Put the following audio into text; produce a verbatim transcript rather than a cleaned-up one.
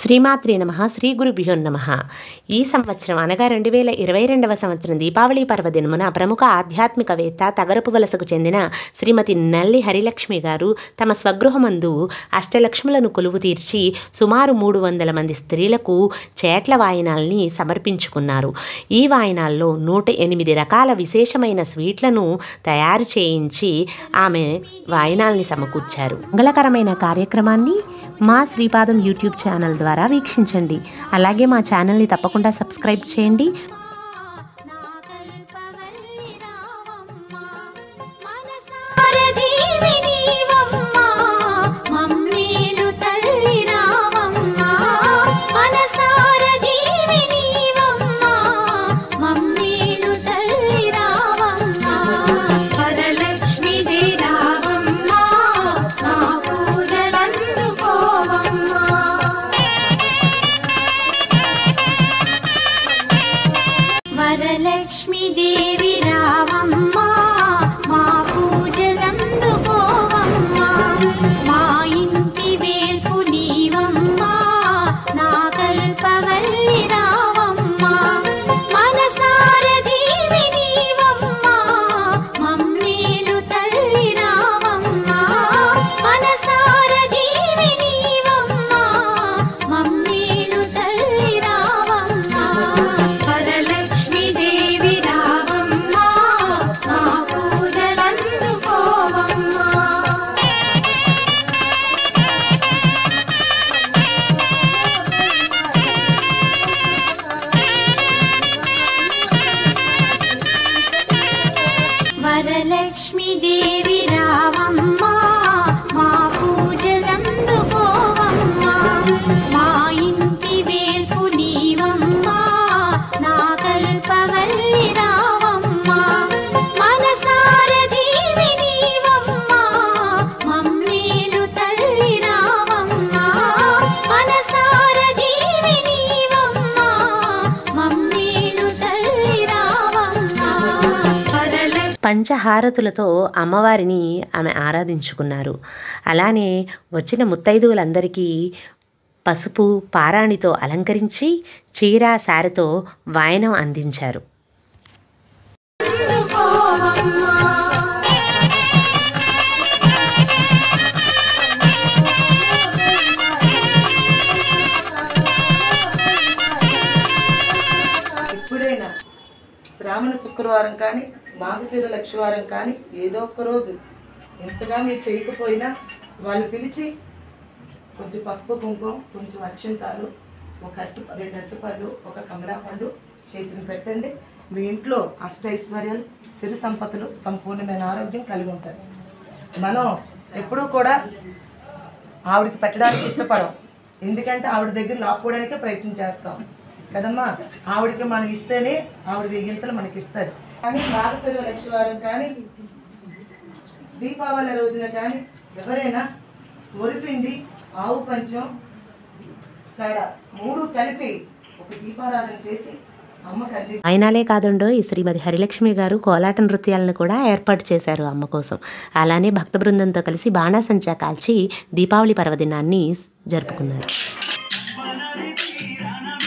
శ్రీమాత్రే నమః. శ్రీ గురుభ్యో నమః. ఈ సంవత్సరం అనగా రెండు వేల ఇరవై రెండవ సంవత్సరం దీపావళి పర్వదినమున ప్రముఖ ఆధ్యాత్మికవేత్త తగరపు వలసకు చెందిన శ్రీమతి నల్లి హరిలక్ష్మి గారు తమ స్వగృహమందు అష్టలక్ష్ములను కొలువు తీర్చి సుమారు మూడు వందల మంది స్త్రీలకు చేట్ల వాయినాల్ని సమర్పించుకున్నారు. ఈ వాయినాల్లో నూట ఎనిమిది రకాల విశేషమైన స్వీట్లను తయారు చేయించి ఆమె వాయినాల్ని సమకూర్చారు. మంగళకరమైన కార్యక్రమాన్ని మా శ్రీపాదం యూట్యూబ్ ఛానల్ ద్వారా వీక్షించండి. అలాగే మా ఛానల్ని తప్పకుండా సబ్స్క్రైబ్ చేయండి. వరలక్ష్మి దేవి రావమ్మ మా పూజలందుకోవమ్మ, మా ఇంటి వేల్పు నీవమ్మ నా కల్పవల్లి రావమ్మ, మనసార దేవి నీవమ్మ మమ్మేలు తల్లి రావమ్మ, మనసార దేవి నీవమ్మ మమ్మేలు తల్లి రావమ్మ. వరలక్ష్మి దేవి రావమ్మ మా పూజలందుకోవమ్మ. వరలక్ష్మి దేవి రావమ్మ మా పూజలందుకోవమ్మ, మా ఇంటి వేల్పు నీవమ్మ నా కల్పవల్లి రావమ్మ, మనసార దేవి నీవమ్మ మమ్మేలు తల్లి రావమ్మ, మనసార దేవి నీవమ్మ మమ్మేలు తల్లి రావమ్మ. వరలక్ష్మి పంచహారతులతో అమ్మవారిని ఆమె ఆరాధించుకున్నారు. అలానే వచ్చిన ముత్తైదువులందరికీ పసుపు పారాణితో అలంకరించి చీర సారెతో వాయనం అందించారు. ఎప్పుడైనా శ్రావణ శుక్రవారం కానీ మాఘశిర లక్షవారం కానీ ఏదో ఒక రోజు ఎంతగా మీరు చేయకపోయినా వాళ్ళు పిలిచి కొంచెం పసుపు కుంకుమ, కొంచెం అక్షంతాలు, ఒక అట్టు రెండు అట్టుపళ్ళు, ఒక కమలా పండు చేతిని పెట్టండి. మీ ఇంట్లో అష్టైశ్వర్యాలు, సిరి సంపదలు, సంపూర్ణమైన ఆరోగ్యం కలిగి ఉంటారు. మనం ఎప్పుడూ కూడా ఆవిడకి పెట్టడానికి ఇష్టపడం, ఎందుకంటే ఆవిడ దగ్గర లాక్కోవడానికే ప్రయత్నం చేస్తాం కదమ్మా. ఆవిడకి మనం ఇస్తేనే ఆవిడ వెయ్యింతలు మనకి ఇస్తారు. కానీ మాఘశిర లక్షవారం కానీ దీపావళి రోజున కానీ ఎవరైనా వరిపిండి, ఆవు పంచం, పేడ మూడు కలిపి ఒక దీపారాధన చేసి అమ్మకి అంది. ఆయనాలే కాదండో ఈ శ్రీమతి హరిలక్ష్మి గారు కోలాట నృత్యాలను కూడా ఏర్పాటు చేశారు అమ్మ కోసం. అలానే భక్త బృందంతో కలిసి బాణాసంచా కాల్చి దీపావళి పర్వదినాన్ని జరుపుకున్నారు.